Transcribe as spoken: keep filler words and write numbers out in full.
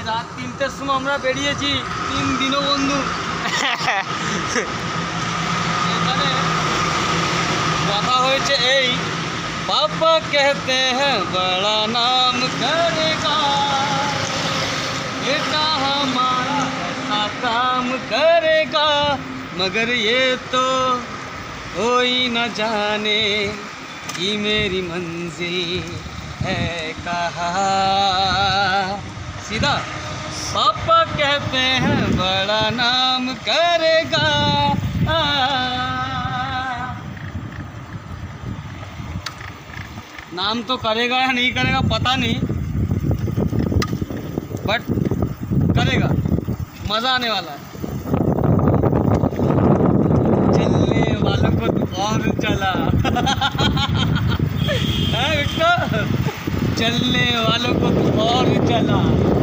রাত তিনটের সময় আমরা বেরিয়েছি তিন দীনবন্ধু এখানে কথা হয়েছে এই पापा कहते हैं बड़ा नाम करेगा बेटा हमारा ऐसा काम करेगा मगर ये तो कोई न जाने कि मेरी मंजिल है कहाँ। सीधा पापा कहते हैं बड़ा नाम करेगा। नाम तो करेगा या नहीं करेगा पता नहीं, बट करेगा, मज़ा आने वाला है। चलने वालों को तो और चला है बेटा, चलने वालों को तो और चला।